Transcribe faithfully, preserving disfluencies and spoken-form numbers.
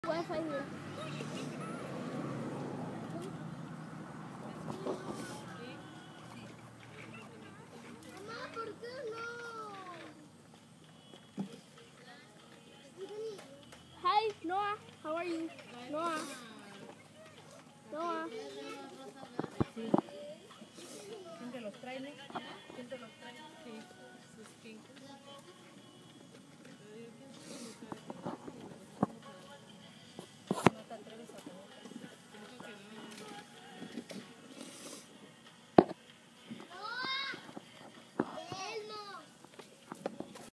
Wi-Fi here. Mamá, ¿por qué no? Hi, Noah. How are you? Noah. Noah. Sí. Siempre los trailers.